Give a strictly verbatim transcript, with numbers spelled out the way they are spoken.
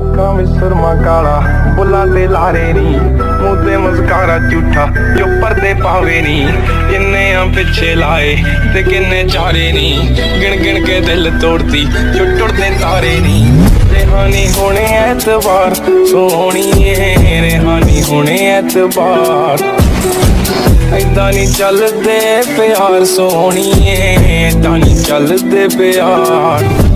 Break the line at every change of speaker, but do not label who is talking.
ਅੱਖਾਂ ਵਿੱਚ ਸੁਰਮਾ ਕਾਲਾ, ਬੁੱਲਾਂ ਤੇ ਲਾਰੇ ਨੀ, ਮੂੰਹ ਤੇ ਮੁਸਕਾਰਾ ਝੂਠਾ ਜੋ ਪਰਦੇ ਪਾਵੇ ਨੀ। ਕਿੰਨੇ ਆ ਪਿੱਛੇ ਲਾਏ ਤੇ ਕਿੰਨੇ ਚਾਰੇ ਨੀ, ਗਿਣ ਗਿਣ ਕੇ ਦਿਲ ਤੋੜਦੀ ਜੋ ਟੁੱਟਦੇ ਤਾਰੇ ਨੀ। रेहानी होने एतबार सोहणीए, रेहानी होने एतबार ऐदां नी चलदे प्यार सोहणीए, ऐदां नी चलदे प्यार।